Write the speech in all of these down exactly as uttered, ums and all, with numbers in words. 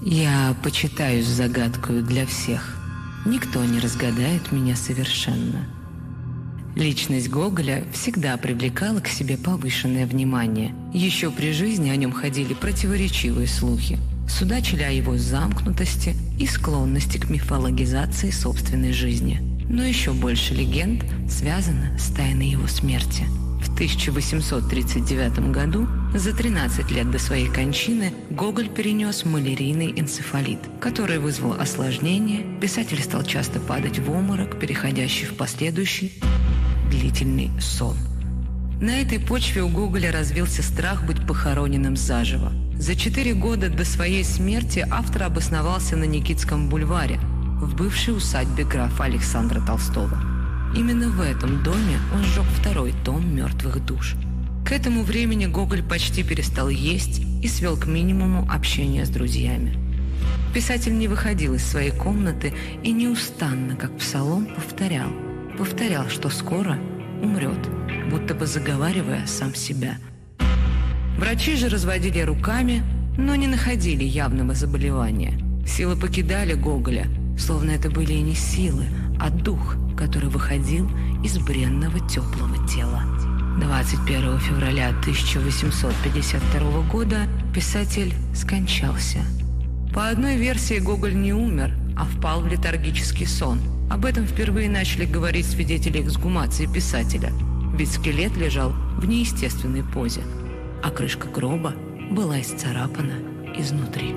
Я почитаюсь загадкою для всех. Никто не разгадает меня совершенно. Личность Гоголя всегда привлекала к себе повышенное внимание. Еще при жизни о нем ходили противоречивые слухи. Судачили о его замкнутости и склонности к мифологизации собственной жизни. Но еще больше легенд связано с тайной его смерти. В тысяча восемьсот тридцать девятом году, за тринадцать лет до своей кончины, Гоголь перенес малярийный энцефалит, который вызвал осложнения. Писатель стал часто падать в обморок, переходящий в последующий длительный сон. На этой почве у Гоголя развился страх быть похороненным заживо. За четыре года до своей смерти автор обосновался на Никитском бульваре, в бывшей усадьбе графа Александра Толстого. Именно в этом доме он сжег второй том «Мертвых душ». К этому времени Гоголь почти перестал есть и свел к минимуму общение с друзьями. Писатель не выходил из своей комнаты и неустанно, как псалом, повторял. Повторял, что скоро умрет, будто бы заговаривая сам себя. Врачи же разводили руками, но не находили явного заболевания. Силы покидали Гоголя, словно это были и не силы, а дух, который выходил из бренного теплого тела. двадцать первого февраля тысяча восемьсот пятьдесят второго года писатель скончался. По одной версии, Гоголь не умер, а впал в летаргический сон. Об этом впервые начали говорить свидетели эксгумации писателя, ведь скелет лежал в неестественной позе, а крышка гроба была исцарапана изнутри.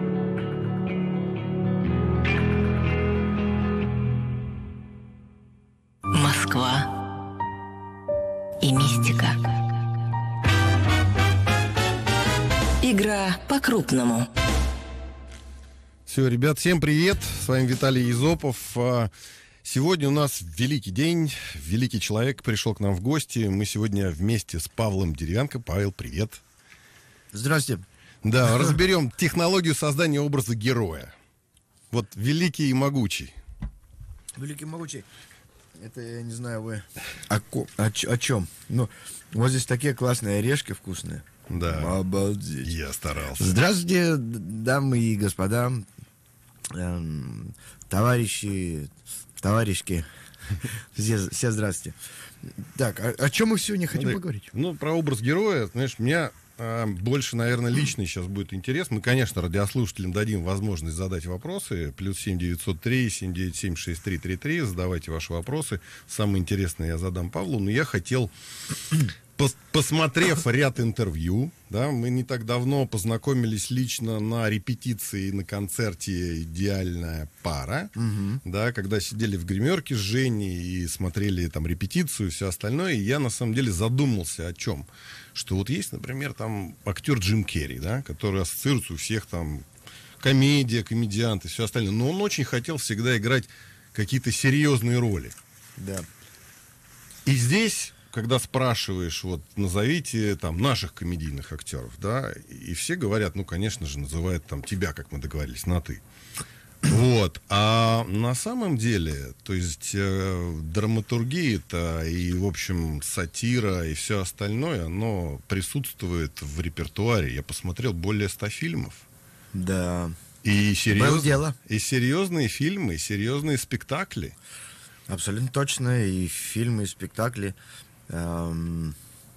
Москва и мистика. Игра по-крупному. Все, ребят, всем привет. С вами Виталий Езопов. Сегодня у нас великий день. Великий человек пришел к нам в гости. Мы сегодня вместе с Павлом Деревянко. Павел, привет. Здравствуйте. Да, разберем технологию создания образа героя. Вот великий и могучий. Великий и могучий. Это, я не знаю, вы о, о, о чем? Ну, вот здесь такие классные орешки вкусные. Да. Обалдеть. Я старался. Здравствуйте, дамы и господа, эм, товарищи, товарищки. Все, все здравствуйте. Так, о, о чем мы сегодня хотим ну, поговорить? Ну, про образ героя, знаешь, меня э, больше, наверное, личный сейчас будет интерес. Мы, конечно, радиослушателям дадим возможность задать вопросы. Плюс семь девятьсот три семь девять семь шесть три три три. Задавайте ваши вопросы. Самое интересное я задам Павлу. Но я хотел... Посмотрев ряд интервью, да, мы не так давно познакомились лично на репетиции на концерте «Идеальная пара», угу. да, когда сидели в гримерке с Женей и смотрели там репетицию и все остальное, и я на самом деле задумался о чем. Что вот есть, например, там актер Джим Керри, да, который ассоциируется у всех там комедия, комедиант и все остальное, но он очень хотел всегда играть какие-то серьезные роли. Да. И здесь... Когда спрашиваешь, вот, назовите там наших комедийных актеров, да, и все говорят, ну, конечно же, называют там тебя, как мы договорились, на ты. Вот. А на самом деле, то есть э, драматургия-то и, в общем, сатира и все остальное, оно присутствует в репертуаре. Я посмотрел более ста фильмов. Да. И, серьез... дело. и серьезные фильмы, и серьезные спектакли. Абсолютно точно. И фильмы, и спектакли. Эм...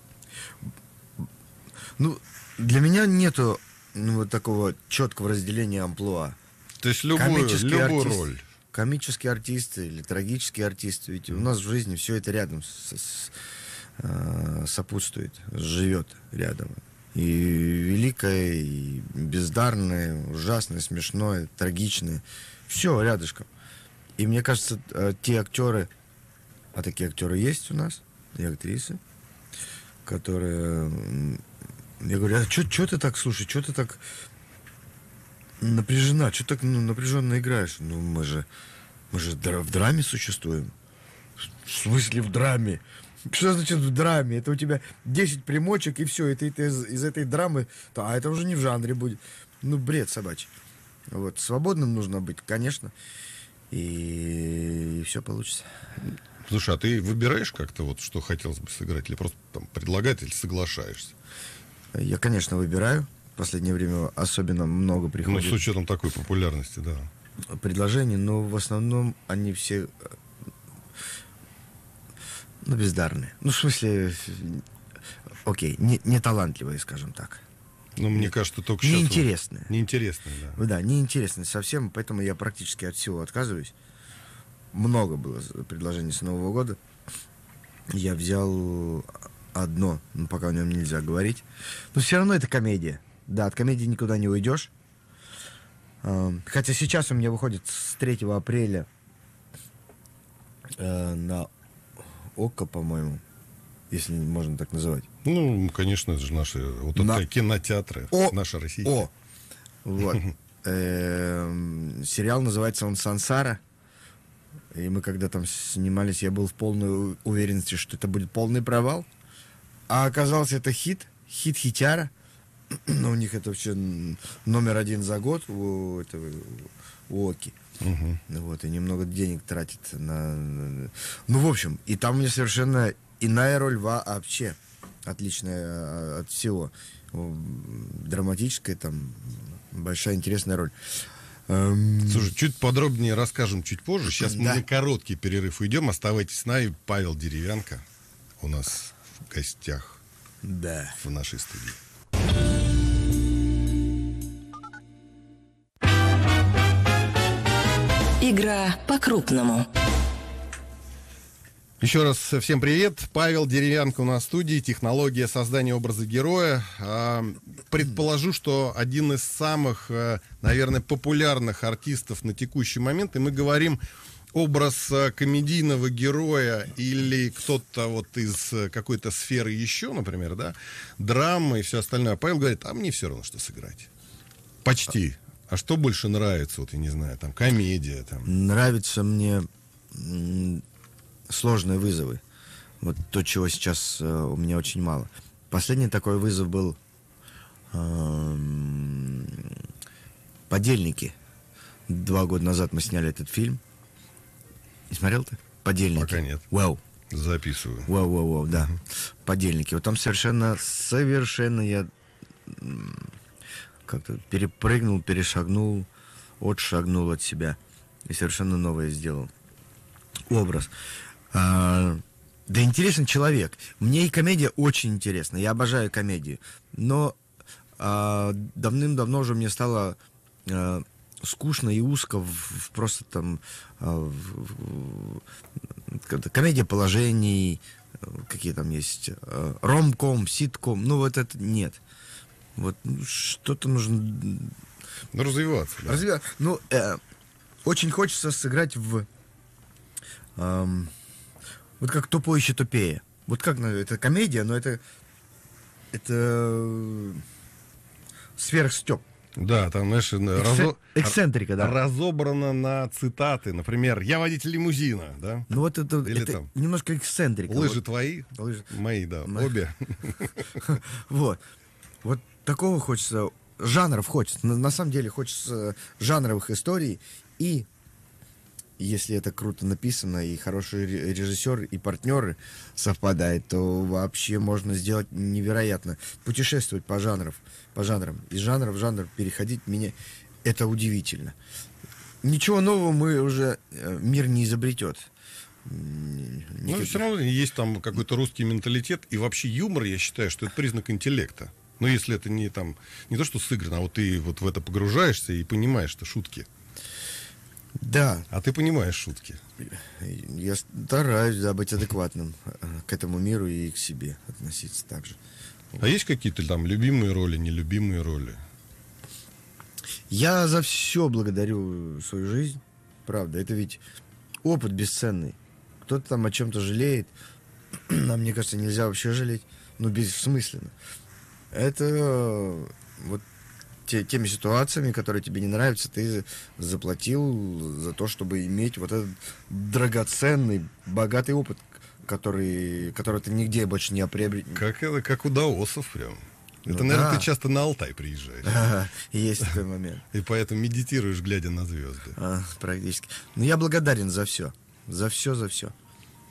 Ну, для меня нету ну, вот такого четкого разделения амплуа. То есть любую, любую артист, роль. Комический артист или трагический артист. Ведь у нас в жизни все это рядом с, с, э, сопутствует, живет рядом. И великое, и бездарное, ужасное, смешное, трагичное. Все рядышком. И мне кажется, те актеры, а такие актеры есть у нас, и актрисы, которые... Я говорю, а что ты так, слушай, что ты так напряжена, что так ну, напряженно играешь? Ну, мы же, мы же в драме существуем. В смысле в драме? Что значит в драме? Это у тебя десять примочек, и все, и ты, ты из, из этой драмы... А это уже не в жанре будет. Ну, бред собачий. Вот, свободным нужно быть, конечно, и, и все получится. Слушай, а ты выбираешь как-то, вот, что хотелось бы сыграть, или просто там предлагать, или соглашаешься? Я, конечно, выбираю. в последнее время особенно много Ну, приходит с учетом такой популярности, да. предложений, но в основном они все, ну, бездарные. Ну, в смысле, окей, не, не талантливые, скажем так. Ну, мне кажется, только сейчас... Неинтересные. Неинтересные, да. Да, неинтересные совсем, поэтому я практически от всего отказываюсь. Много было предложений с Нового года. Я взял одно, но пока о нем нельзя говорить. Но все равно это комедия. Да, от комедии никуда не уйдешь. Хотя сейчас у меня выходит с третьего апреля э, на ОККО, по-моему, если можно так называть. Ну, конечно, это же наши вот На... это кинотеатры, О, наши российские. О, вот. Эм, сериал называется он «Сансара». И мы когда там снимались, я был в полной уверенности, что это будет полный провал. А оказалось, это хит, хит-хитяра. Но у них это вообще номер один за год у этого у ОККИ. Угу. Вот, и немного денег тратит на... Ну, в общем, и там у меня совершенно иная роль вообще. Отличная от всего. Драматическая, там, большая интересная роль. Слушай, чуть подробнее расскажем чуть позже. Сейчас мы Да. на короткий перерыв уйдем. Оставайтесь с нами. Павел Деревянко у нас в гостях Да. в нашей студии. Игра по-крупному. Еще раз всем привет. Павел Деревянко у нас в студии. Технология создания образа героя. А, предположу, что один из самых, а, наверное, популярных артистов на текущий момент. И мы говорим образ а, комедийного героя или кто-то вот из а, какой-то сферы еще, например, да, драмы и все остальное. Павел говорит, а мне все равно, что сыграть. Почти. А что больше нравится? Вот я не знаю, там комедия, там. Нравится мне м, сложные вызовы. Вот то, чего сейчас э, у меня очень мало. Последний такой вызов был эм, «Подельники». Два года назад мы сняли этот фильм. Не смотрел ты? «Подельники». Пока нет. Вау. Записываю. Вау, вау, вау, да. «Подельники». Вот там совершенно, совершенно я м, как-то перепрыгнул, перешагнул, отшагнул от себя. И совершенно новое сделал. Образ. А, да интересный человек. Мне и комедия очень интересна. Я обожаю комедию. Но а, давным-давно уже мне стало а, скучно и узко в, в просто там а, в, в, в, комедия положений, какие там есть, а, ромком, ситком. Ну вот это нет. Вот что-то нужно... Ну, развиваться. Да. Развивать. Ну, э, очень хочется сыграть в... Эм, вот как «Тупой еще тупее». Вот как, ну, это комедия, но это... Это... Сверхстёб. Да, там, знаешь, разо... Эксцентрика, да. разобрано на цитаты. Например, «Я водитель лимузина», да? Ну вот это, Или это там немножко эксцентрика. «Лыжи Вот. твои», Лыжи. мои, да, Мои. обе. Вот. Вот такого хочется, жанров хочется. На, на самом деле хочется жанровых историй. И если это круто написано, и хороший ре- режиссер, и партнеры совпадают, то вообще можно сделать невероятно. Путешествовать по жанрам, по жанрам. Из жанра в жанр переходить, меня это удивительно. Ничего нового мы уже, э, мир не изобретет. М, Ну, никаких- все равно есть там какой-то русский менталитет. И вообще юмор, я считаю, что это признак интеллекта. Но если это не там, не то, что сыграно, а вот ты вот в это погружаешься и понимаешь, что шутки. Да, А ты понимаешь шутки. я стараюсь, да, быть адекватным э, к этому миру и к себе относиться так же. А есть какие-то там любимые роли, нелюбимые роли? Я за все благодарю свою жизнь, правда. Это ведь опыт бесценный. Кто-то там о чем-то жалеет, а мне кажется, нельзя вообще жалеть. Ну, бессмысленно. Это э, вот те, теми ситуациями, которые тебе не нравятся, ты заплатил за то, чтобы иметь вот этот драгоценный, богатый опыт, который, который ты нигде больше не приобретешь. Как это, как у даосов прям. Это, Ну наверное, да. ты часто на Алтай приезжаешь. Ага, есть такой момент. И поэтому медитируешь, глядя на звезды. А, практически. Но я благодарен за все. За все, за все.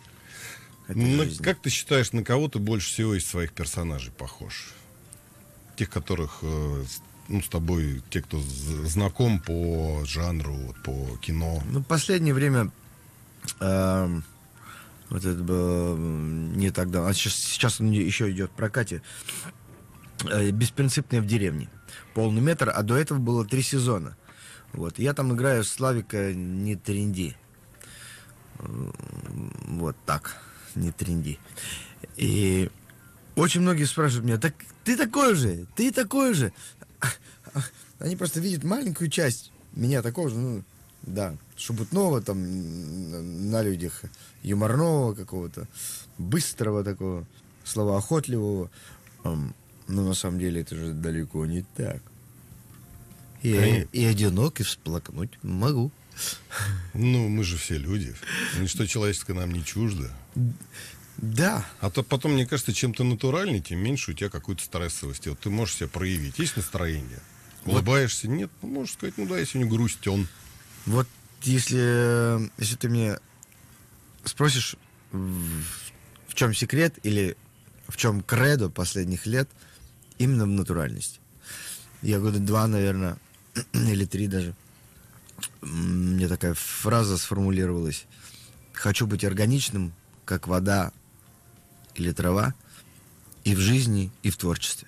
Ну, как ты считаешь, на кого ты больше всего из своих персонажей похож? тех, которых, э, с- ну, с тобой, те, кто з- знаком по жанру, вот, по кино. Ну, в последнее время эм, вот это было м, не так давно. А сейчас, сейчас он еще идет в прокате. Э, «Беспринципные в деревне». Полный метр, а до этого было три сезона. Вот. Я там играю Славика не тренди. Э, Вот так. Не тренди. И очень многие спрашивают меня: так ты такой же, ты такой же. Они просто видят маленькую часть меня такого же, ну, да, шебутного там, м, на людях, юморного какого-то, быстрого такого, словоохотливого. Ам, Но на самом деле это же далеко не так. И, Конечно. и одинок, и всплакнуть могу. Ну, мы же все люди. Ничто человеческое нам не чуждо. Да. А то потом, мне кажется, чем ты натуральней, тем меньше у тебя какой-то стрессовости. Вот ты можешь себя проявить. Есть настроение? Улыбаешься? Нет. Ну, можешь сказать, ну да, я сегодня грустен. Вот если, если ты меня спросишь, в, в чем секрет или в чем кредо последних лет, именно в натуральности. Я года два, наверное, или три даже, м, мне такая фраза сформулировалась: хочу быть органичным, как вода или трава, и в жизни, и в творчестве.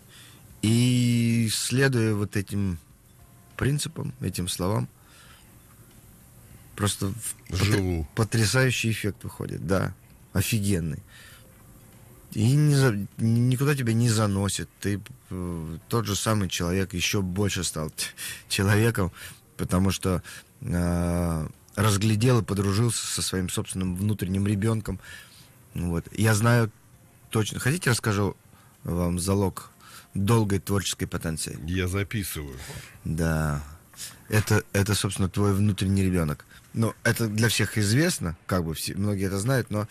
И следуя вот этим принципам, этим словам, просто в- Живу. потр- потрясающий эффект выходит, да, офигенный. И не за- никуда тебя не заносит. Ты э, тот же самый человек, еще больше стал т- человеком, потому что э, разглядел и подружился со своим собственным внутренним ребенком. Вот. Я знаю точно. Хотите, расскажу вам залог долгой творческой потенции? Я записываю. Да. Это, это, собственно, твой внутренний ребенок. Ну, это для всех известно, как бы все, многие это знают, но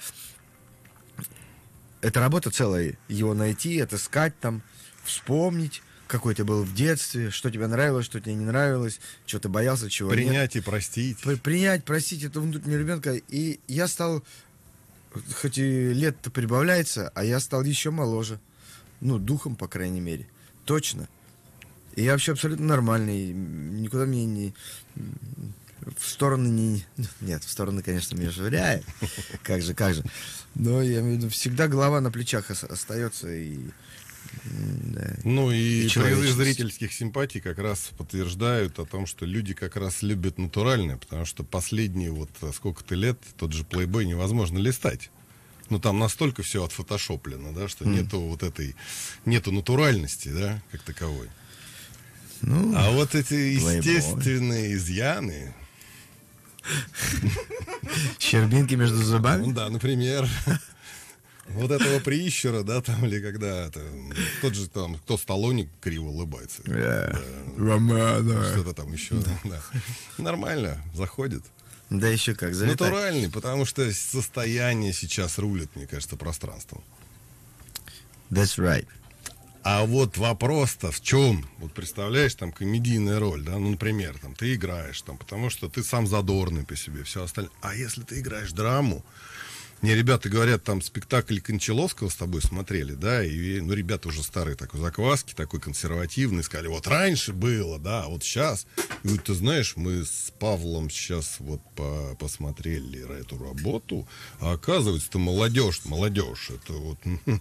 это работа целая. Его найти, отыскать там, вспомнить, какой ты был в детстве, что тебе нравилось, что тебе не нравилось, что ты боялся, чего нет. Принять и простить. При- Принять, простить этого внутреннего ребенка. И я стал, хоть и лет-то прибавляется, а я стал еще моложе. Ну, духом, по крайней мере. Точно. И я вообще абсолютно нормальный. Никуда мне не... В стороны не... Нет, в стороны, конечно, меня швыряет. Как же, как же. Но я имею в виду, всегда голова на плечах ос- остается. И... м, да. Ну и И призы человечность. зрительских симпатий как раз подтверждают о том, что люди как раз любят натуральное, потому что последние вот сколько-то лет тот же Playboy невозможно листать. Ну там настолько все отфотошоплено, да, что нету вот этой, нету натуральности, да, как таковой. Ну, А вот эти Playboy. естественные изъяны, щербинки между зубами. ну да, например, вот этого прищура, да, там, или когда это, тот же там, кто Сталлоне криво улыбается. Да. Романа. Что-то там еще. Да. Нормально, заходит. Да еще как, залетай. Натуральный, потому что состояние сейчас рулит, мне кажется, пространством. That's right. А вот вопрос-то в чем? Вот представляешь, там комедийная роль, да, ну, например, там ты играешь, там, потому что ты сам задорный по себе, все остальное. А если ты играешь драму, мне ребята говорят, там спектакль Кончаловского с тобой смотрели, да, и, ну, ребята уже старые такой закваски, такой консервативный, сказали, вот раньше было, да, а вот сейчас. И говорят, ты знаешь, мы с Павлом сейчас вот по посмотрели эту работу, а оказывается, это молодежь, молодежь, это вот...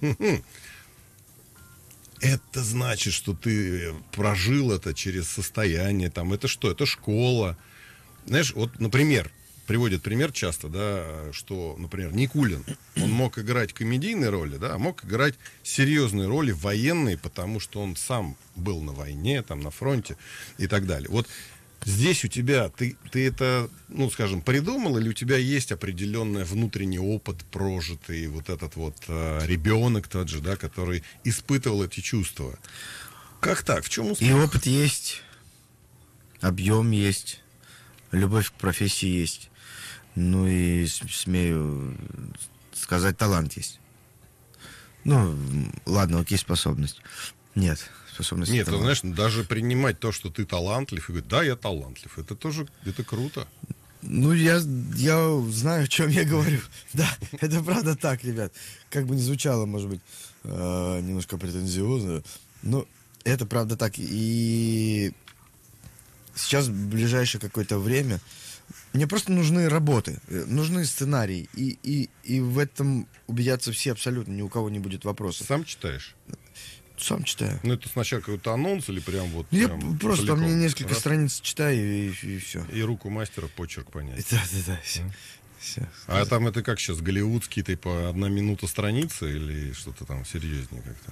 Это значит, что ты прожил это через состояние, там, это что? Это школа. Знаешь, вот, например, приводят пример часто, да, что, например, Никулин, он мог играть комедийные роли, да, а мог играть серьезные роли, военные, потому что он сам был на войне, там, на фронте и так далее. Вот здесь у тебя, ты, ты это, ну, скажем, придумал, или у тебя есть определенный внутренний опыт прожитый, вот этот вот э, ребенок тот же, да, который испытывал эти чувства? Как так? В чем успех? И опыт есть, объем есть, любовь к профессии есть. Ну и с- смею сказать, талант есть. Ну, м, ладно, окей, способность. Нет, способность. Нет, ты талант. знаешь, даже принимать то, что ты талантлив, и говорить, да, я талантлив, это тоже, это круто. Ну, я, я знаю, о чем я говорю. Да, это правда так, ребят. Как бы ни звучало, может быть, э, немножко претензиозно, но Это правда так. И сейчас, в ближайшее какое-то время, мне просто нужны работы, нужны сценарии. И, и, и в этом убедятся все абсолютно, ни у кого не будет вопросов. Сам читаешь? Сам читаю. Ну, это сначала какой-то анонс или прям вот... Я прям просто там целиком? мне несколько Раз, страниц читаю, и, и все. И руку мастера, почерк понять. Да, да, да, все. все. А там это как сейчас, голливудский, типа, одна минута страницы или что-то там серьезнее как-то?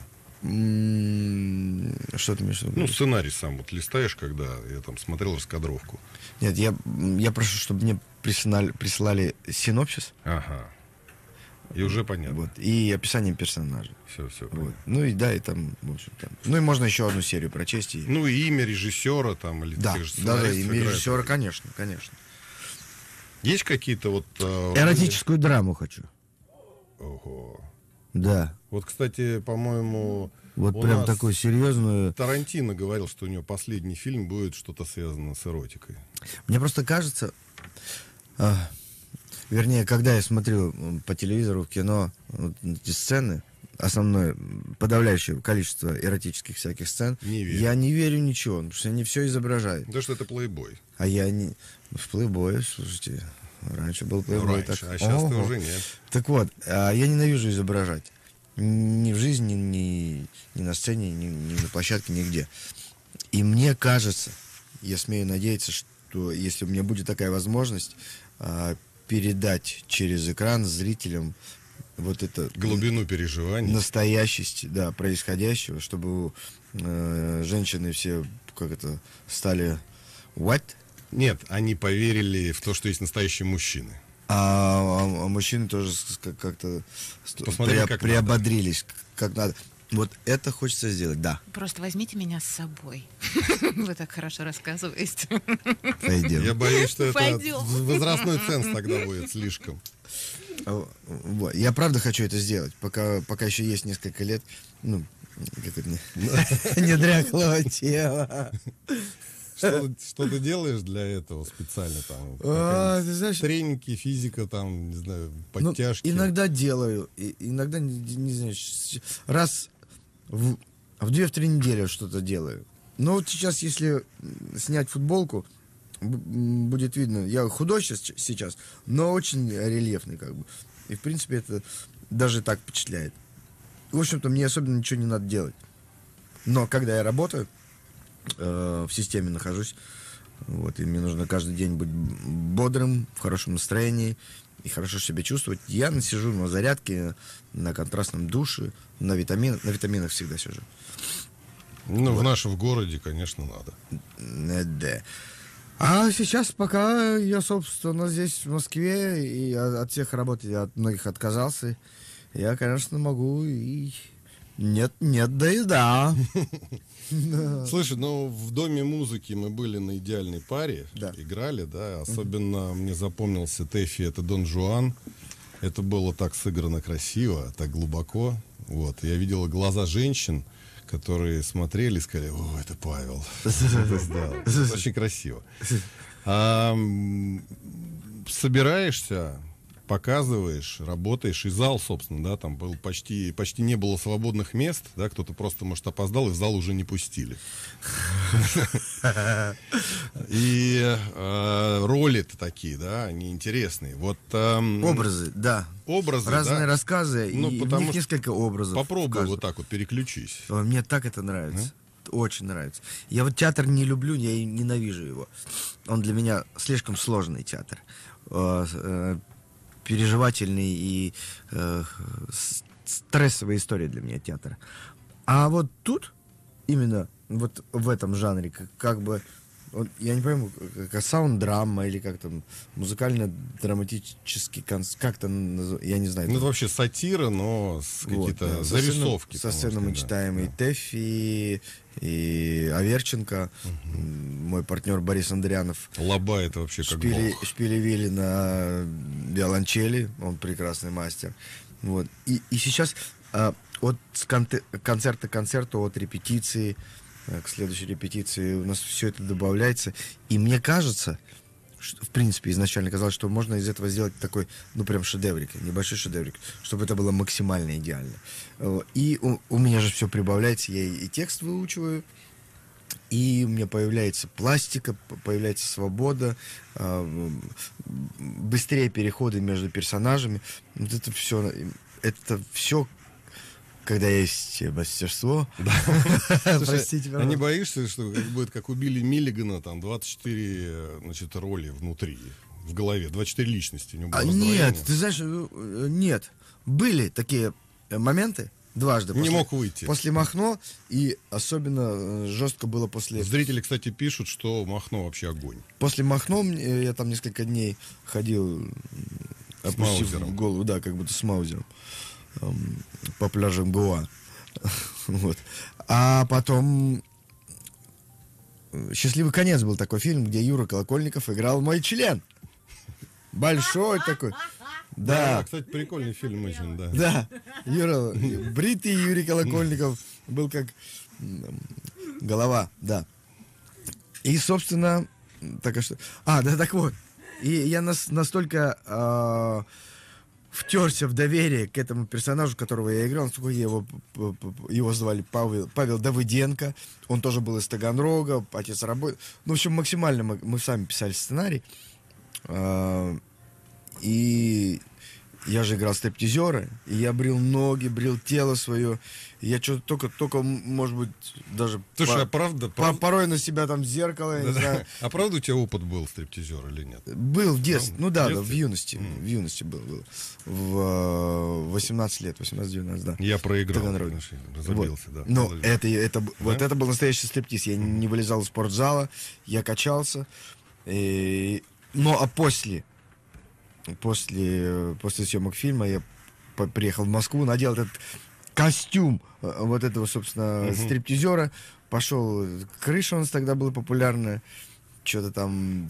М, Что ты имеешь в виду? Ну, сценарий сам вот листаешь, когда я там смотрел раскадровку. Нет, я, я прошу, чтобы мне присылали, присылали синопсис. Ага. И уже понятно. Вот, и описание персонажа. Все, все. Вот. Ну и да, и там, в общем, там. Ну и можно еще одну серию прочесть. И... Ну и имя режиссера там или да, тех же да, да, сценаристов имя играет. режиссера, конечно, конечно. Есть какие-то вот... э, Эротическую драму хочу. Ого. Да. Вот, кстати, по-моему... Вот у прям нас такую серьезную. Тарантино говорил, что у него последний фильм будет что-то связано с эротикой. Мне просто кажется, а, вернее, когда я смотрю м, по телевизору, в кино вот эти сцены, основное, подавляющее количество эротических всяких сцен, Не верю. я не верю ничего, потому что они все изображают. Потому что это плейбой. А я не... В плейбое, слушайте, раньше был плейбой. Раньше, так... а сейчас ты Ого. уже нет. Так вот, а, я ненавижу изображать. Ни в жизни, ни, ни на сцене, ни, ни на площадке, нигде. И мне кажется, я смею надеяться, что если у меня будет такая возможность а, передать через экран зрителям вот это Глубину переживаний. настоящесть, да, происходящего, чтобы э, женщины все как это стали what? Нет, они поверили в то, что есть настоящие мужчины. А, а- а мужчины тоже с- как- как-то ст- Посмотрели, приоб- как приободрились, к- как надо. Вот это хочется сделать, да. Просто возьмите меня с собой. Вы так хорошо рассказываете. Пойдем. Я боюсь, что это Пойдем. возрастной ценз тогда будет слишком. А, вот. Я правда хочу это сделать, пока, пока еще есть несколько лет, ну, как это, не, не дряхлого тела. Что, что ты делаешь для этого специально там? А, какие-нибудь ты знаешь, Тренинги, физика, там, не знаю, ну, подтяжки. иногда делаю, и, иногда, не, не знаю, с- раз в, в две-три недели что-то делаю. Но вот сейчас, если м, снять футболку, б- м, будет видно, я худой сейчас, сейчас, но очень рельефный, как бы. И, в принципе, это даже так впечатляет. В общем-то, мне особенно ничего не надо делать. Но когда я работаю, э, в системе нахожусь, вот, и мне нужно каждый день быть бодрым, в хорошем настроении и хорошо себя чувствовать. Я сижу на зарядке, на контрастном душе, на витаминах, на витаминах всегда сижу. Ну, в нашем городе, конечно, надо. Э, Да. А сейчас, пока я, собственно, здесь, в Москве, и от от всех работ я от многих отказался, я, конечно, могу и... Нет, нет, да и да. Слушай, ну в Доме музыки мы были на идеальной паре, Да. играли, да. Особенно мне запомнился Тэффи, это Дон Жуан. Это было так сыграно красиво, так глубоко. Вот. Я видела глаза женщин, которые смотрели и сказали: о, это Павел. Это сделал. Это очень красиво. А, м, собираешься, показываешь, работаешь, и зал, собственно, да, там был почти, почти не было свободных мест, да, кто-то просто, может, опоздал, и в зал уже не пустили. И э, роли-то такие, да, они интересные. Вот эм, Образы, да. образы, Разные да. рассказы, Ну, и в потому них что несколько образов. Попробуй в каждом. вот так вот переключись. Ой, мне так это нравится. Очень нравится. Я вот театр не люблю, я и ненавижу его. Он для меня слишком сложный театр. Э, э, переживательный и э, с- стрессовая история для меня театр. А вот тут, именно вот в этом жанре, как, как бы, вот я не пойму, как саунд-драма или как там, музыкально-драматический конц... как то назов- я не знаю. Ну, это вообще сатира, но с Вот, какие-то да. Со сцены- зарисовки. Со там, сцены можно мы сказать, читаем да. и Тэффи, и Аверченко, м, мой партнер Борис Андрианов. Лаба это вообще как Шпили, бог. шпилевили на виолончели, он прекрасный мастер. Вот. И, и сейчас а, от с конте- концерта к концерту, от репетиции а, к следующей репетиции у нас все это добавляется. И мне кажется, в принципе, изначально казалось, что можно из этого сделать такой, ну, прям шедеврик, небольшой шедеврик, чтобы это было максимально идеально. И у, у меня же все прибавляется, я и, и текст выучиваю, и у меня появляется пластика, появляется свобода, быстрее переходы между персонажами. Вот это все, это все, когда есть мастерство. Простите, а не боишься, что будет как у Билли Миллигана, там двадцать четыре, значит, роли внутри, в голове, двадцать четыре личности? У него было а, нет, ты знаешь, нет. Были такие моменты, дважды. Не после, мог выйти. После Махно, и особенно жестко было после... Зрители, кстати, пишут, что Махно вообще огонь. После Махно я там несколько дней ходил, с опустив маузером. голову, да, как будто с маузером, по пляжам Гоа. Вот. А потом «Счастливый конец» был такой фильм, где Юра Колокольников играл мой член. Большой такой. Да. да. Кстати, прикольный фильм очень, да. Да. Юра, бритый Юрий Колокольников был как голова, да. И, собственно, так что... А, да, так вот. И я нас, настолько э, втерся в доверие к этому персонажу, которого я играл, насколько я его, его звали Павел, Павел Давыденко. Он тоже был из Таганрога, отец работы. Ну, в общем, максимально мы, мы сами писали сценарий. Э, и я же играл стриптизера, и я брил ноги, брил тело свое. И я что-то только, только, может быть, даже... Слушай, по, а правда, по, правда... порой на себя там зеркало, я не знаю. А правда у тебя опыт был стриптизер или нет? Был в детстве, ну, ну да, в, да, в юности, mm. в юности был, был. В восемнадцать лет, восемнадцать-девятнадцать, да. Я проиграл, разобился, вот. да. Но это, это, да? Вот это был настоящий стриптиз. Я mm. не вылезал из спортзала, я качался. И... Но а после, после, после съемок фильма я приехал в Москву, надел этот костюм вот этого, собственно, uh-huh. стриптизера, пошел, крыша у нас тогда была популярная, что-то там,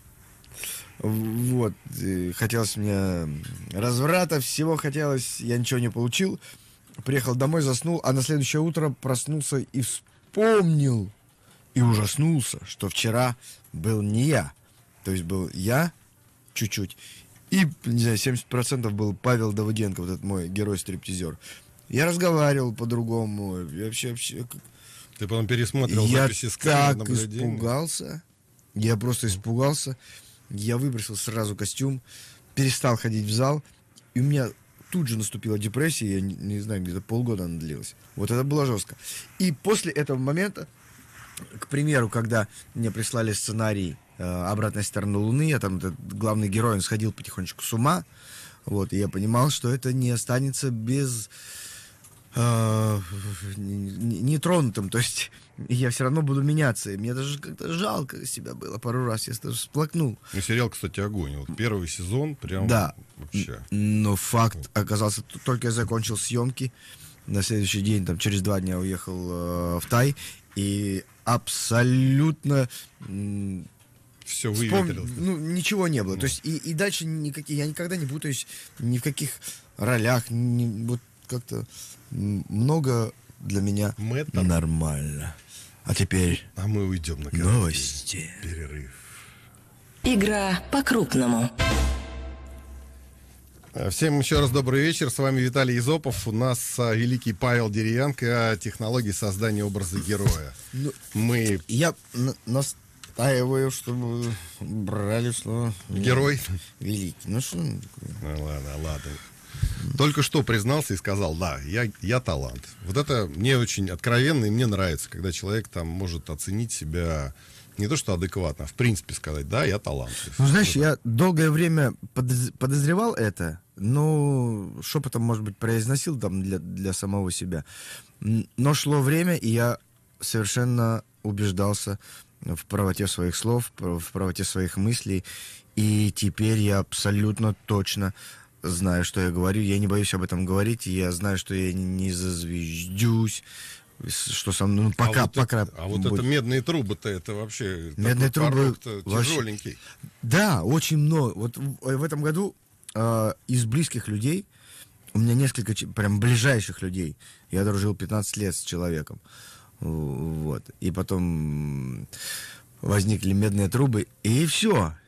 вот, хотелось мне разврата, всего хотелось, я ничего не получил, приехал домой, заснул, а на следующее утро проснулся и вспомнил, и ужаснулся, что вчера был не я, то есть был я чуть-чуть, и, не знаю, семьдесят процентов был Павел Давыденко, вот этот мой герой-стриптизер. Я разговаривал по-другому. Я вообще, вообще... Ты потом пересмотрел я записи с камер наблюдения? Я так испугался. Я просто испугался. Я выбросил сразу костюм, перестал ходить в зал. И у меня тут же наступила депрессия. Я не, не знаю, где-то полгода она длилась. Вот это было жестко. И после этого момента, к примеру, когда мне прислали сценарий э, «Обратная сторона Луны», я там, этот главный герой, он сходил потихонечку с ума. Вот, и я понимал, что это не останется без... Э, нетронутым. То есть я все равно буду меняться. И мне даже как-то жалко себя было пару раз. Я даже всплакнул. Ну, сериал, кстати, огонь. Вот первый сезон прям да. вообще. Но факт оказался... Только я закончил съемки. На следующий день, там, через два дня уехал э, в Тай. И абсолютно... М- Все выветрилось. Ну, ничего не было. Ну. То есть, и, и дальше никакие... Я никогда не путаюсь ни в каких ролях. Ни, вот как-то много для меня Мэтр. Нормально. А теперь... А мы уйдем на новости. Перерыв. Игра по-крупному. Всем еще раз добрый вечер. С вами Виталий Изопов. У нас а, великий Павел Деревянко. Технологии создания образа героя. Ну, мы... Я на- настаиваю, чтобы брали слово... Герой? Великий. Ну что? Ну ладно, ладно. Только что признался и сказал, да, я, я талант. Вот это мне очень откровенно и мне нравится, когда человек там может оценить себя не то что адекватно, а в принципе сказать, да, я талант. Ну, знаешь, вот я долгое время подоз- подозревал это, но шепотом, может быть, произносил там для, для самого себя. Но шло время, и я совершенно убеждался в правоте своих слов, в правоте своих мыслей. И теперь я абсолютно точно знаю, что я говорю. Я не боюсь об этом говорить. Я знаю, что я не зазвездюсь. Что со мной, ну, пока, а вот пока. Это, а вот это медные трубы-то, это вообще медные трубы тяжеленький. Да, очень много. Вот в, в этом году э, из близких людей, у меня несколько, прям ближайших людей, я дружил пятнадцать лет с человеком. Вот. И потом возникли медные трубы, и все.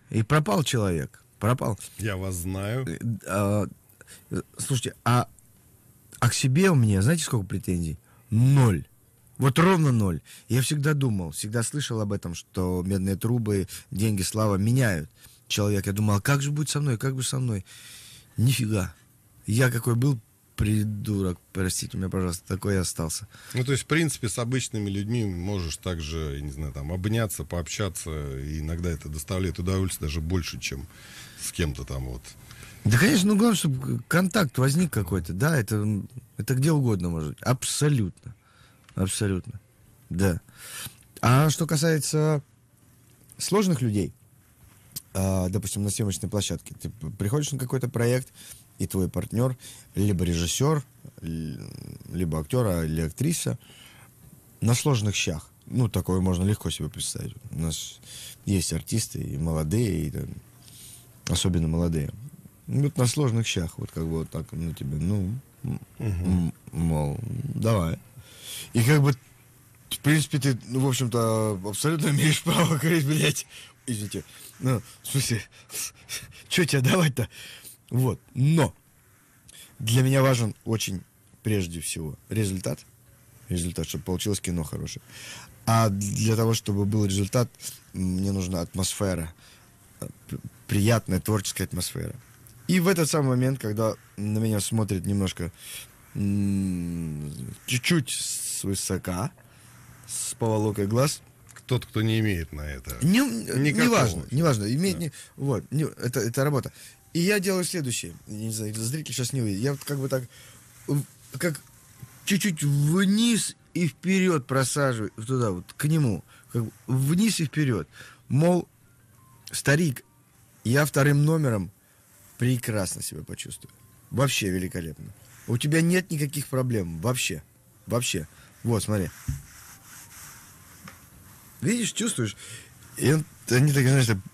И пропал человек. Пропал. Я вас знаю. А, слушайте, а, а к себе у меня, знаете, сколько претензий? Ноль. Вот ровно ноль. Я всегда думал, всегда слышал об этом, что медные трубы, деньги, слава меняют человека. Я думал, а как же будет со мной, как бы со мной? Нифига. Я какой был придурок, простите меня, пожалуйста, такой и остался. Ну, то есть, в принципе, с обычными людьми можешь также, я не знаю, там, обняться, пообщаться, и иногда это доставляет удовольствие даже больше, чем с кем-то там вот. Да, конечно, ну, главное, чтобы контакт возник какой-то, да, это, это где угодно может быть, абсолютно, абсолютно, да. А что касается сложных людей, а, допустим, на съемочной площадке, ты приходишь на какой-то проект, и твой партнер, либо режиссер, либо актер или актриса на сложных щах. Ну, такое можно легко себе представить. У нас есть артисты и молодые, и, там, особенно молодые. Вот на сложных щах, вот как бы вот так на тебе, ну, угу. мол, давай. И как бы, в принципе, ты, ну, в общем-то, абсолютно имеешь право говорить, блядь, извините, ну, в смысле, что тебе давать-то? Вот, но для меня важен очень, прежде всего, результат. Результат, чтобы получилось кино хорошее. А для того, чтобы был результат, мне нужна атмосфера. Приятная, творческая атмосфера. И в этот самый момент, когда на меня смотрит немножко, чуть-чуть свысока, с поволокой глаз. Тот, кто не имеет на это. Не, не важно, не важно. Иметь, да. не, вот, не, это, это работа. И я делаю следующее. Не знаю, зритель сейчас не увидит. Я вот как бы так, как чуть-чуть вниз и вперед просаживаю, туда вот, к нему. Как бы вниз и вперед. Мол, старик, я вторым номером прекрасно себя почувствую. Вообще великолепно. У тебя нет никаких проблем. Вообще. Вообще. Вот, смотри. Видишь, чувствуешь? И он, они так, знаешь, так,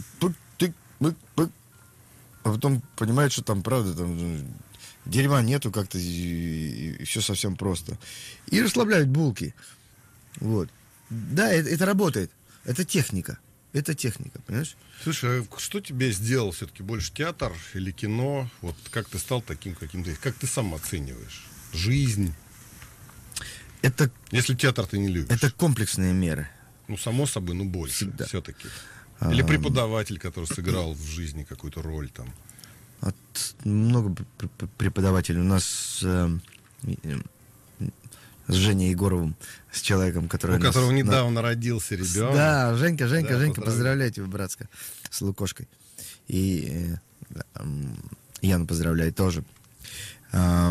а потом понимают, что там, правда, там дерьма нету как-то, и, и, и все совсем просто. И расслабляют булки. Вот. Да, это, это работает. Это техника. Это техника, понимаешь? Слушай, а что тебе сделал все-таки больше, театр или кино? Вот как ты стал таким, каким ты, как ты сам оцениваешь жизнь? Это, если театр ты не любишь. Это комплексные меры. Ну, само собой, ну, больше всегда. Все-таки. Или преподаватель, который сыграл в жизни какую-то роль там. От, много преподавателей. У нас э, с Женей Егоровым, с человеком, который... У которого нас, недавно на... родился ребенок. Да, Женька, Женька, да, Женька, поздравляю тебя, братска, с Лукошкой. И э, э, Яну поздравляю тоже. Э,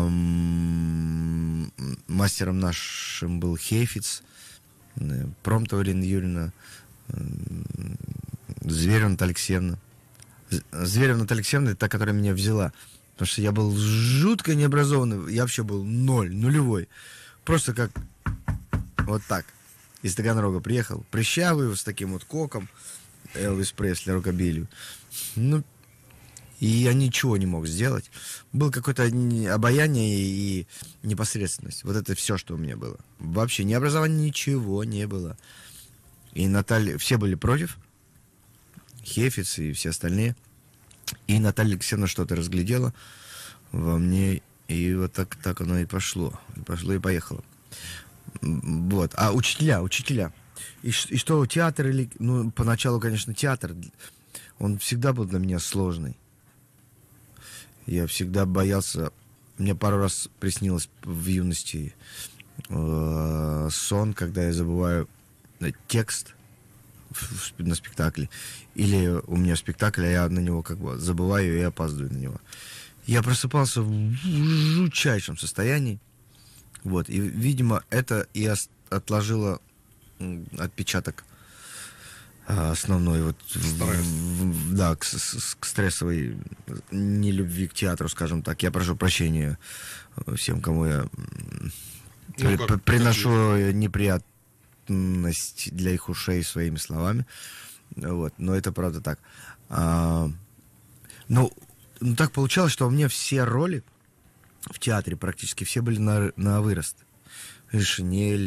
мастером нашим был Хейфиц, э, Промтова Ирина Юрьевна, э, Зверева Наталья Алексеевна. Зверева Наталья Алексеевна — это та, которая меня взяла. Потому что я был жутко необразованный. Я вообще был ноль, нулевой. Просто как вот так. Из Таганрога приехал. Прыщавый, вот с таким вот коком. Элвис Пресли, рокобилью. Ну, и я ничего не мог сделать. Было какое-то обаяние и непосредственность. Вот это все, что у меня было. Вообще ни образования, ничего не было. И Наталья... Все были против. Хефиц и все остальные. И Наталья Алексеевна что-то разглядела во мне, и вот так, так оно и пошло. И пошло, и поехало. Вот. А учителя, учителя. И, и что, театр или... Ну, поначалу, конечно, театр, он всегда был для меня сложный. Я всегда боялся... Мне пару раз приснилось в юности э, сон, когда я забываю текст на спектакле. Или у меня спектакль, а я на него как бы забываю и опаздываю на него. Я просыпался в жутчайшем состоянии. Вот. И, видимо, это и отложило отпечаток основной. Вот, в, в, да, к, к стрессовой нелюбви к театру, скажем так. Я прошу прощения всем, кому я ну, при, как, приношу как неприятность для их ушей своими словами. Вот. Но это правда так. А, ну, ну, так получалось, что у меня все роли в театре практически все были на, на вырост. Шинель,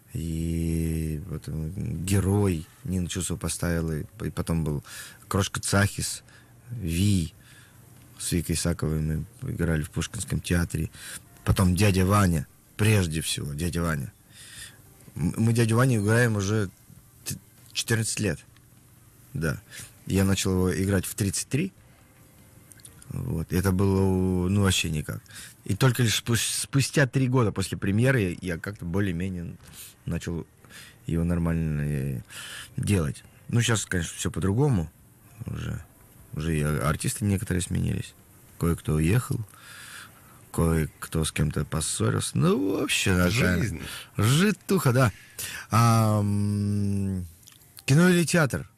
И вот герой Нина Чусова поставила, и потом был Крошка Цахис, Ви с Викой Исаковой мы играли в Пушкинском театре. Потом дядя Ваня, прежде всего, дядя Ваня. Мы дядю Ваню играем уже четырнадцать лет. Да. Я начал его играть в тридцать три. Вот. Это было, ну, вообще никак. И только лишь спустя три года после премьеры я как-то более-менее начал его нормально делать. Ну, сейчас, конечно, все по-другому. Уже, уже и артисты некоторые сменились. Кое-кто уехал, кое-кто с кем-то поссорился. Ну, вообще, Жизнь. Житуха, да. А, м- кино или театр?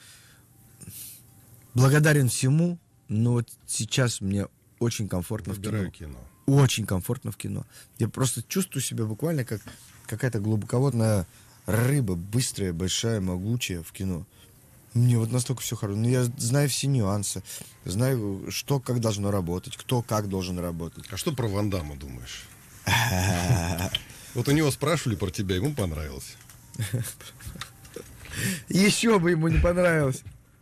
Благодарен всему, но вот сейчас мне очень комфортно Выбираю в кино. кино. Очень комфортно в кино. Я просто чувствую себя буквально как какая-то глубоководная рыба, быстрая, большая, могучая в кино. Мне вот настолько все хорошо. Ну, я знаю все нюансы. Знаю, что как должно работать, кто как должен работать. А что про Ван Дамма думаешь? Вот у него спрашивали про тебя, ему понравилось. Еще бы ему не понравилось.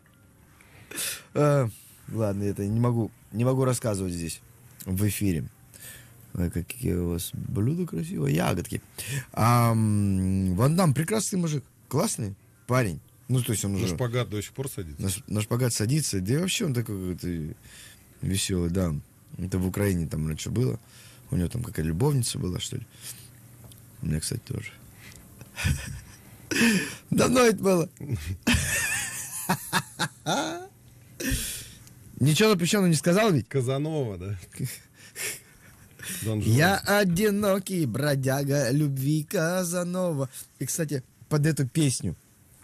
А, ладно, это не могу, не могу рассказывать здесь, в эфире. Ой, какие у вас блюда красивые, ягодки. А, м, Ван Дам прекрасный мужик, классный парень. Ну, то есть он На уже шпагат до сих пор садится. на, ш- на шпагат садится. Да и вообще он такой какой-то веселый, да. Это в Украине там раньше было. У него там какая-то любовница была, что ли. У меня, кстати, тоже. Давно это было. Ничего запрещенного не сказал ведь? Казанова, да? Дон Жуан. Я одинокий бродяга любви Казанова. И, кстати, под эту песню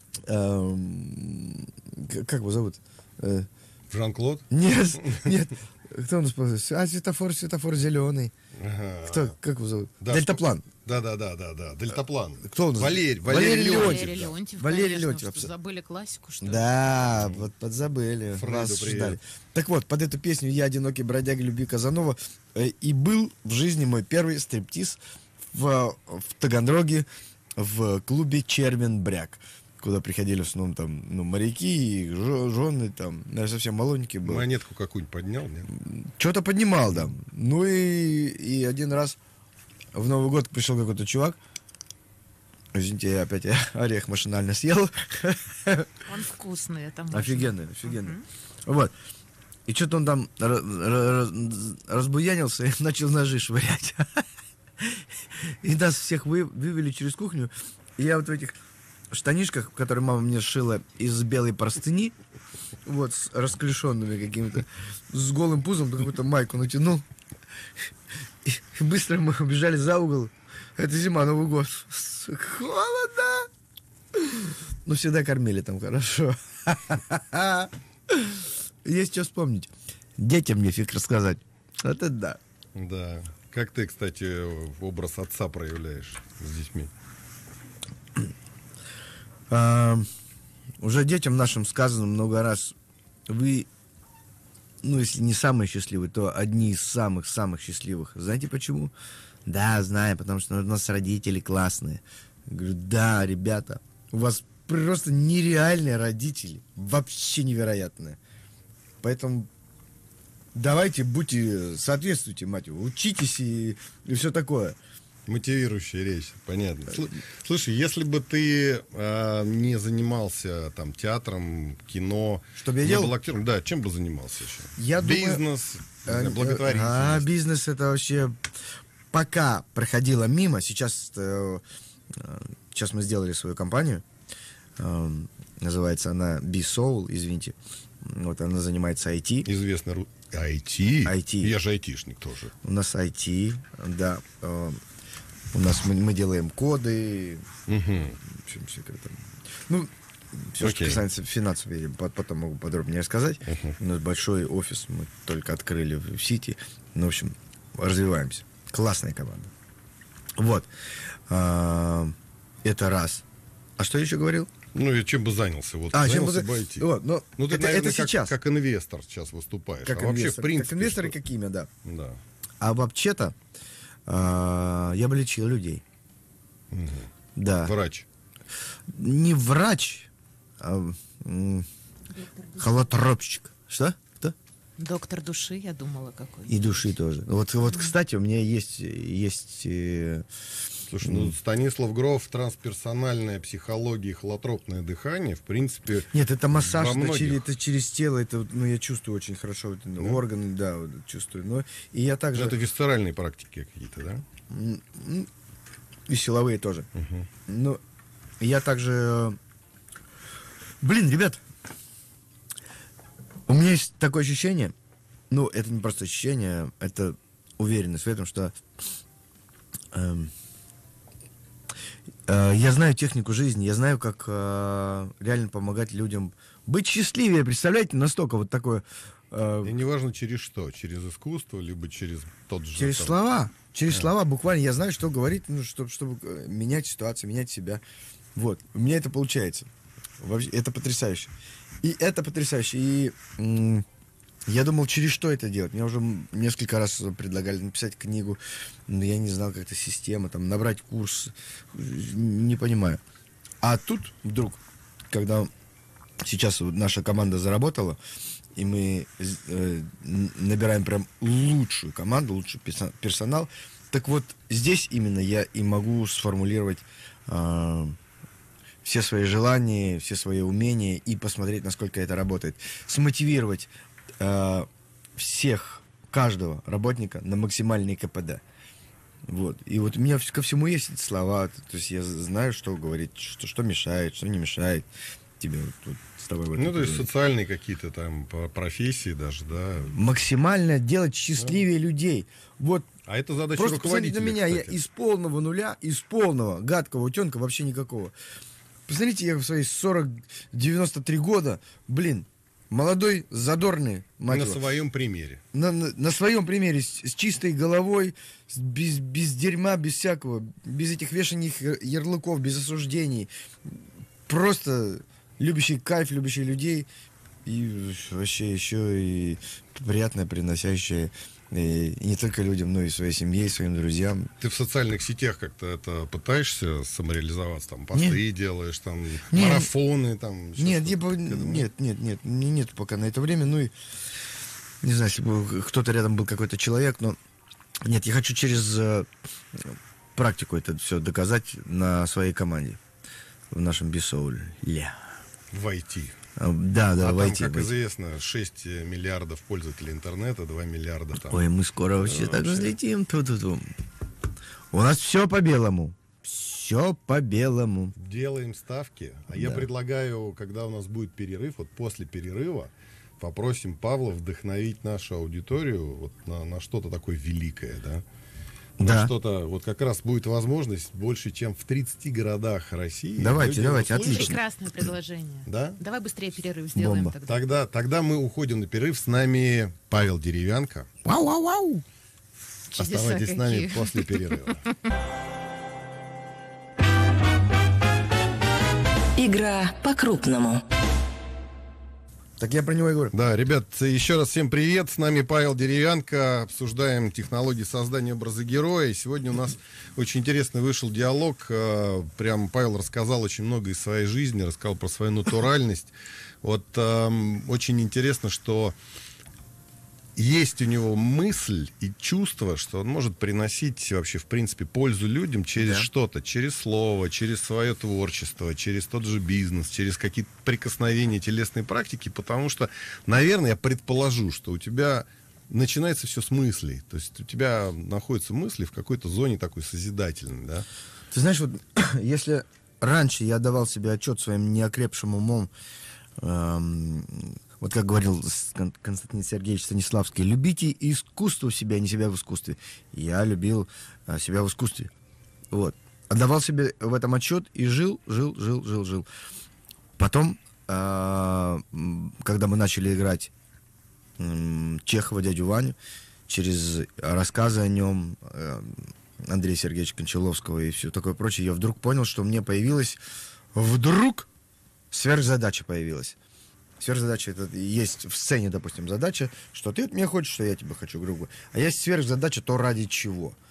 эм, к- как его зовут? Э, Жан-Клод? Нет, нет. Кто у нас поет? А, светофор, светофор зеленый. Ага. Кто, как его зовут? Да, Дельтаплан. Да, да, да, да, да. Дельтаплан. Кто он? Валерий, Валерий Валерий Леонтьев. Леонтьев. Валерий да. Леонтьев, Валерий конечно, Леонтьев, что, абсолютно. забыли классику, что ли? Да, вот подзабыли. Фрейду Вас привет. ждали. Так вот, под эту песню «Я одинокий бродяга любви Казанова» э, и был в жизни мой первый стриптиз в, в Таганроге в клубе «Червен Бряк», куда приходили в основном там, ну, моряки, и жё- жены, там, наверное, совсем молоденький был. Монетку какую-нибудь поднял, нет? Что-то поднимал, да. Ну и, и один раз в Новый год пришел какой-то чувак. Извините, я опять орех машинально съел. Он вкусный, это можно. Офигенный, офигенный. Вот. И что-то он там ра- ра- ра- разбуянился и начал ножи швырять. И нас всех вы- вывели через кухню. И я вот в этих штанишках, которые мама мне сшила из белой простыни, вот, с расклешенными какими-то, с голым пузом, какую-то майку натянул. И быстро мы убежали за угол. Это зима, Новый год. Холодно! Ну, всегда кормили там хорошо. Есть что вспомнить. Детям мне фиг рассказать. Это да. Да. Как ты, кстати, образ отца проявляешь с детьми? А, уже детям нашим сказано много раз. Вы, ну, если не самые счастливые, то одни из самых-самых счастливых. Знаете почему? Да, знаю, потому что у нас родители классные. Говорю, да, ребята, у вас просто нереальные родители. Вообще невероятные. Поэтому давайте, будьте, соответствуйте, мать его, учитесь и, и все такое. Мотивирующая речь, понятно. Сл- Слушай, если бы ты а, не занимался там театром, кино, Чтоб я не делал? был актером, да, чем бы занимался еще? Я думаю- Бизнес, не А, знаю, А, благотворительность. бизнес это вообще пока проходило мимо. Сейчас, э, э, сейчас мы сделали свою компанию. Э, называется она B-Soul, извините. Вот она занимается ай ти. Известный ру- ай ти? ай ти. Я же айтишник тоже. У нас ай ти, да. Э, у нас мы, мы делаем коды. Мгм. В общем, все как там. Ну, все, что Окей. касается финансов, я по- потом могу подробнее рассказать. У нас большой офис, мы только открыли в в Сити. Ну, в общем, развиваемся. Классная команда. Вот. А, это раз. А что я еще говорил? Ну, и чем бы занялся? Вот, А, чем занялся бы бы за- ай ти. Вот, но Ну, ты, это- наверное, это как, сейчас. как инвестор сейчас выступаешь. Как а вообще, инвестор. в принципе, как инвестор и что- как имя, да. Да. А вообще-то а, я бы лечил людей. Да. Врач. Не врач, а м, холотропщик. Что? Кто? Доктор души, я думала, какой. И души тоже. Вот, вот, кстати, у меня есть, есть э, Слушай, ну Станислав Гров, трансперсональная психология и холотропное дыхание, в принципе... Нет, это массаж, во это многих- через, это через тело, это, вот, ну, я чувствую очень хорошо, вот, органы, да, вот, чувствую. Но, и я также... Это висцеральные практики какие-то, да? М, м, И силовые тоже. Ну, я также... э, Блин, ребят, у меня есть такое ощущение, ну, это не просто ощущение, это уверенность в этом, что эм, э, я знаю технику жизни, я знаю, как э, реально помогать людям быть счастливее, представляете, настолько вот такое... э, И неважно через что, через искусство, либо через тот же... Через там, слова. Через слова буквально. Я знаю, что говорить, ну, чтобы, чтобы э, менять ситуацию, менять себя. Вот. У меня это получается. Вообще, это потрясающе. И это потрясающе. И м, я думал, через что это делать. Мне уже м, несколько раз предлагали написать книгу, но я не знал, как это система, там, набрать курс. Не понимаю. А тут вдруг, когда сейчас вот наша команда заработала, и мы э, н- набираем прям лучшую команду, лучший перса- персонал. Так вот, здесь именно я и могу сформулировать э, все свои желания, все свои умения и посмотреть, насколько это работает. Смотивировать э, всех, каждого работника на максимальный ка пэ дэ. Вот. И вот у меня вс- ко всему есть эти слова. То есть я знаю, что говорить, что, что мешает, что не мешает тебе вот, вот с тобой в этом Ну, то есть говорить. социальные какие-то там по- профессии даже, да. Максимально делать счастливее людей. Вот А это задача просто посмотрите руководителя, на меня, я кстати. из полного нуля, из полного гадкого утенка вообще никакого. Посмотрите, я в свои сорок девяносто три года, блин, молодой, задорный, мать На его, своем примере. на, на- на своем примере, с, с чистой головой, с- без, без дерьма, без всякого, без этих вешаних ярлыков, без осуждений. Просто любящий кайф, любящий людей. И вообще еще и приятное, приносящее и не только людям, но и своей семье, и своим друзьям. Ты в социальных сетях как-то это пытаешься самореализоваться? Там посты делаешь, там Не. марафоны, там... еще Нет, что-то типа, к этому? нет, нет, нет, не- нет пока на это время. Ну и не знаю, если бы кто-то рядом был какой-то человек, но нет, я хочу через э, практику это все доказать на своей команде в нашем Бисоуле. Ля. Войти. А, Да, да, а войти. там, как войти. известно, шесть пользователей пользователей интернета, два миллиарда там. Ой, мы скоро вообще так вообще. взлетим. Ту-ту-ту. У нас все по белому. Все по белому. Делаем ставки. А я Да. предлагаю, когда у нас будет перерыв, вот после перерыва, попросим Павла вдохновить нашу аудиторию вот на, на что-то такое великое, да? На Да. что-то, вот как раз будет возможность больше, чем в тридцати городах России. Давайте, люди давайте, услышат. отлично. Прекрасное предложение. Да? Давай быстрее перерыв сделаем Бомба. тогда. Тогда, тогда мы уходим на перерыв. С нами Павел Деревянко. Вау-вау-вау. Чудеса Оставайтесь с нами какие. после перерыва. Игра по-крупному. Так я про него и говорю. Да, ребят, еще раз всем привет. С нами Павел Деревянко. Обсуждаем технологии создания образа героя. И сегодня у нас очень интересный вышел диалог. Э, Прям Павел рассказал очень много из своей жизни, рассказал про свою натуральность. Вот эм, очень интересно, что есть у него мысль и чувство, что он может приносить вообще, в принципе, пользу людям через Да. что-то, через слово, через свое творчество, через тот же бизнес, через какие-то прикосновения, телесные практики, потому что, наверное, я предположу, что у тебя начинается все с мыслей. То есть у тебя находятся мысли в какой-то зоне такой созидательной, да? Ты знаешь, вот если раньше я давал себе отчет своим неокрепшим умом, эм, вот как говорил С- Кон- Константин Сергеевич Станиславский, любите искусство в себе, а не себя в искусстве. Я любил э, себя в искусстве. Вот. Отдавал себе в этом отчет и жил, жил, жил, жил, жил. Потом, э, м, когда мы начали играть м, Чехова, дядю Ваню, через рассказы о нем, э, Андрея Сергеевича Кончаловского и все такое прочее, я вдруг понял, что мне появилась вдруг сверхзадача появилась. Сверхзадача — это есть в сцене, допустим, задача, что ты от меня хочешь, что я тебя хочу, грубо. А есть сверхзадача, то ради чего.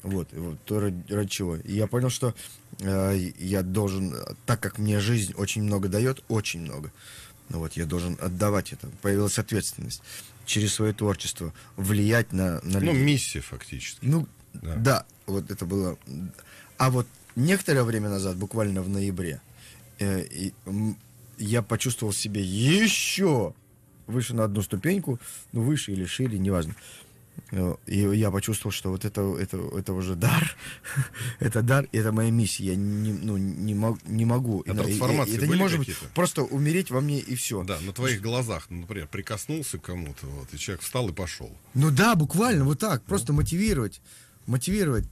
Вот, и вот то, ради, ради чего. И я понял, что э, я должен, так как мне жизнь очень много дает, очень много, ну вот, я должен отдавать это. Появилась ответственность через свое творчество влиять на, на Ну, людей. миссия фактически. Ну, Да. да. Вот это было. А вот некоторое время назад, буквально в ноябре, э, и, м, я почувствовал себе еще выше на одну ступеньку, ну, выше или шире, неважно. Э, И я почувствовал, что вот это, это, это уже дар, это дар, и это моя миссия. Я не, ну, не, мог, не могу. А И- и- трансформации это не были может быть какие-то? просто умереть во мне и все. Да, на твоих глазах, ну, например, прикоснулся к кому-то, вот, и человек встал и пошел. Ну да, буквально вот так, просто мотивировать, мотивировать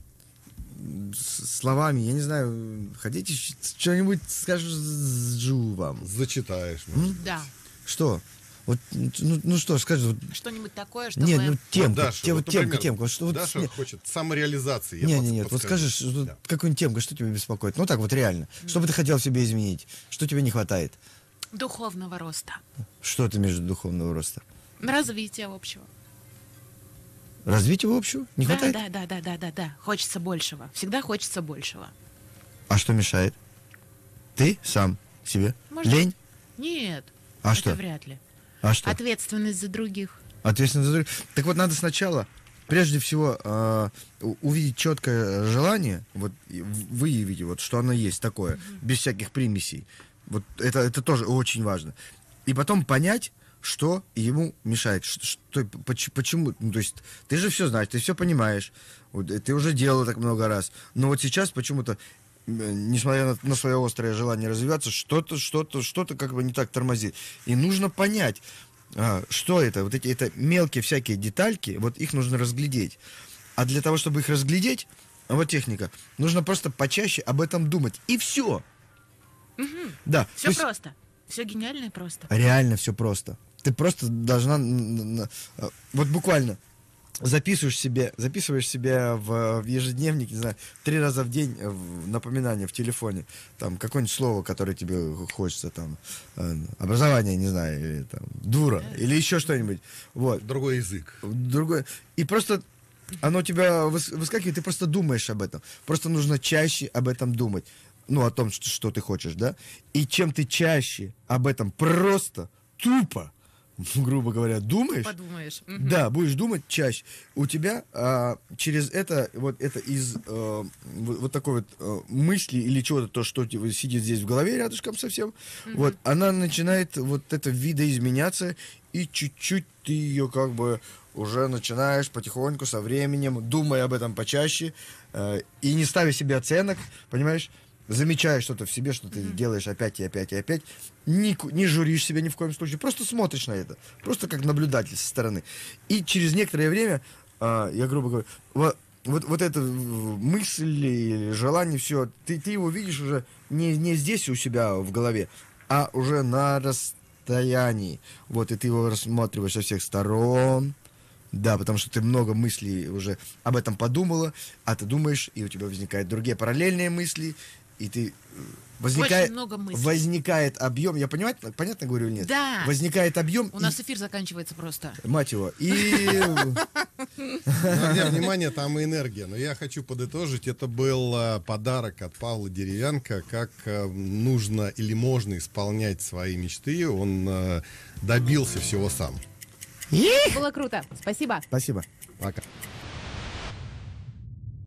с- словами, я не знаю, хотите щ- что-нибудь скажу вам? Зачитаешь. может быть. Да. Что? Вот, ну, ну что, скажи, вот, Что-нибудь такое, чтобы... нет, ну темка, Вот Даша, те- вот, вот темка, например, темка, вот что вот Даша не- хочет самореализации. я Не, под- не, нет, вот подскажу. скажешь, вот Да. какую-нибудь темку, что тебя беспокоит? Ну так вот реально. Что бы ты хотел в себе изменить? Что тебе не хватает? Духовного роста. Что ты между духовного роста? Развития общего. Развития общего? Не Да, хватает? да, да, да, да, да, да. Хочется большего. Всегда хочется большего. А что мешает? Ты сам себе? Может, Лень? Нет. А это что? вряд ли. А что? Ответственность за других. Ответственность за других. Так вот, надо сначала, прежде всего, э, у- увидеть четкое желание, вот и в- выявить, вот, что оно есть такое, без всяких примесей. Вот это, это тоже очень важно. И потом понять, что ему мешает, ш- что, поч- почему. Ну, то есть ты же все знаешь, ты все понимаешь, вот, э, ты уже делал так много раз. Но вот сейчас почему-то, м, несмотря на, на свое острое желание развиваться, что-то, что-то, что-то как бы не так тормозит. И нужно понять, а, что это? Вот эти это мелкие всякие детальки, вот их нужно разглядеть. А для того, чтобы их разглядеть, вот техника, нужно просто почаще об этом думать. И все. Да. Все то есть просто. Все гениально и просто. реально все просто. Ты просто должна, н- н- н- вот буквально записываешь себе, записываешь себе в, в ежедневник, не знаю, три раза в день в напоминание в телефоне, там какое-нибудь слово, которое тебе хочется, там э, образование, не знаю, или там дура, или еще что-нибудь, вот, Другой язык. другое, и просто оно у тебя выс- выскакивает, ты просто думаешь об этом, просто нужно чаще об этом думать, ну о том, что, что ты хочешь, да, и чем ты чаще об этом просто тупо, грубо говоря, думаешь. Подумаешь. Мгм. Да, будешь думать чаще. У тебя а, через это, вот это из э, вот, вот такой вот э, мысли или чего-то, то, что у тебя сидит здесь в голове рядышком совсем, вот, она начинает вот это видоизменяться, и чуть-чуть ты ее как бы уже начинаешь потихоньку со временем, думая об этом почаще, э, и не ставя себе оценок, понимаешь, замечаешь что-то в себе, что ты делаешь опять и опять и опять, не, ку- не журишь себя ни в коем случае, просто смотришь на это, просто как наблюдатель со стороны. И через некоторое время, а, я грубо говоря, вот, вот, вот эта мысль или желание, все, ты, ты его видишь уже не, не здесь у себя в голове, а уже на расстоянии. Вот, и ты его рассматриваешь со всех сторон. Да, потому что ты много мыслей уже об этом подумала, а ты думаешь, и у тебя возникают другие параллельные мысли, и ты э, возникает, Очень много мыслей. возникает объем, я понимаю, понятно говорю или нет? Да. Возникает объем, У нас эфир заканчивается просто. мать его, и Ну, где внимание, там и энергия. Но я хочу подытожить, это был э, подарок от Павла Деревянко, как э, нужно или можно исполнять свои мечты. Он э, добился всего сам. Было круто. Спасибо. спасибо. Пока.